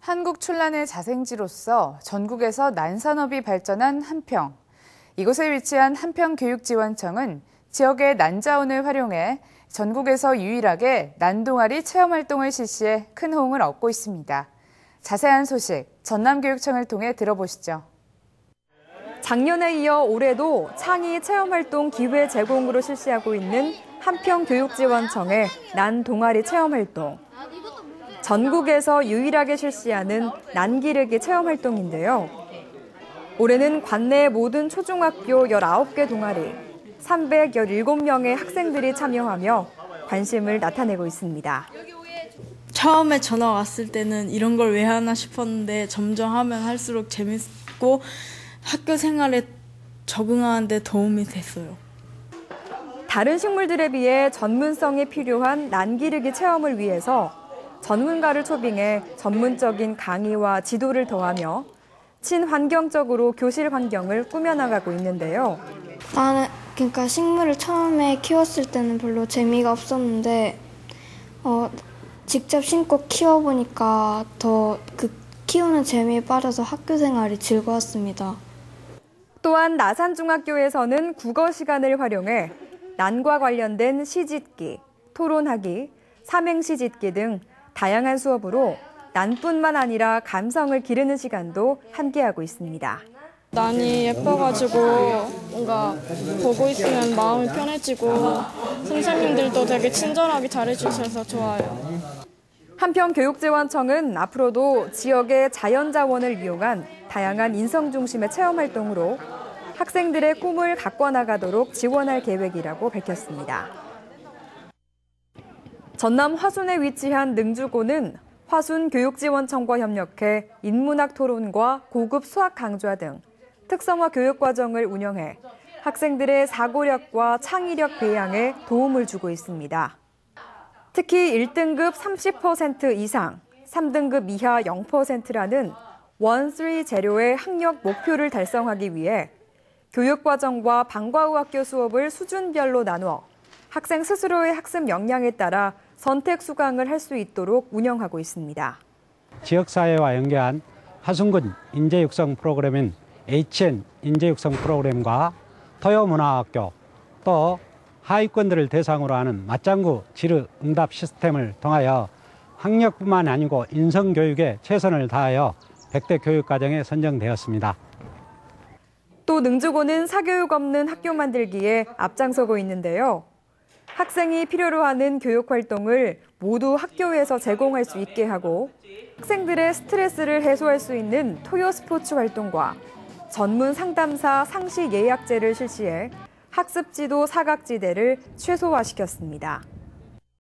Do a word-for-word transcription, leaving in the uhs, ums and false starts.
한국 출란의 자생지로서 전국에서 난산업이 발전한 한평. 이곳에 위치한 한평교육지원청은 지역의 난자원을 활용해 전국에서 유일하게 난동아리 체험활동을 실시해 큰 호응을 얻고 있습니다. 자세한 소식 전남교육청을 통해 들어보시죠. 작년에 이어 올해도 창의 체험활동 기회 제공으로 실시하고 있는 한평교육지원청의 난동아리 체험활동. 전국에서 유일하게 실시하는 난기르기 체험활동인데요. 올해는 관내 모든 초중학교 열아홉 개 동아리, 삼백십칠 명의 학생들이 참여하며 관심을 나타내고 있습니다. 처음에 전화 왔을 때는 이런 걸 왜 하나 싶었는데 점점 하면 할수록 재밌고 학교 생활에 적응하는 데 도움이 됐어요. 다른 식물들에 비해 전문성이 필요한 난기르기 체험을 위해서 전문가를 초빙해 전문적인 강의와 지도를 더하며 친환경적으로 교실 환경을 꾸며나가고 있는데요. 나는 그러니까 식물을 처음에 키웠을 때는 별로 재미가 없었는데 어, 직접 심고 키워보니까 더 그 키우는 재미에 빠져서 학교 생활이 즐거웠습니다. 또한 나산중학교에서는 국어 시간을 활용해 난과 관련된 시짓기, 토론하기, 삼행시짓기 등 다양한 수업으로 난뿐만 아니라 감성을 기르는 시간도 함께하고 있습니다. 난이 예뻐가지고 뭔가 보고 있으면 마음이 편해지고 선생님들도 되게 친절하게 잘해주셔서 좋아요. 한평교육지원청은 앞으로도 지역의 자연자원을 이용한 다양한 인성 중심의 체험활동으로 학생들의 꿈을 가꿔나가도록 지원할 계획이라고 밝혔습니다. 전남 화순에 위치한 능주고는 화순교육지원청과 협력해 인문학 토론과 고급 수학 강좌 등 특성화 교육과정을 운영해 학생들의 사고력과 창의력 배양에 도움을 주고 있습니다. 특히 일 등급 삼십 퍼센트 이상, 삼 등급 이하 영 퍼센트라는 원, 쓰리 재료의 학력 목표를 달성하기 위해 교육과정과 방과후학교 수업을 수준별로 나누어 학생 스스로의 학습 역량에 따라 선택 수강을 할 수 있도록 운영하고 있습니다. 지역사회와 연계한 화순군 인재육성 프로그램인 에이치엔 인재육성 프로그램과 토요문화학교, 또 하위권들을 대상으로 하는 맞장구 지르 응답 시스템을 통하여 학력뿐만 아니고 인성교육에 최선을 다하여 백 대 교육과정에 선정되었습니다. 또 능주고는 사교육 없는 학교 만들기에 앞장서고 있는데요. 학생이 필요로 하는 교육 활동을 모두 학교에서 제공할 수 있게 하고 학생들의 스트레스를 해소할 수 있는 토요 스포츠 활동과 전문 상담사 상시 예약제를 실시해 학습지도 사각지대를 최소화시켰습니다.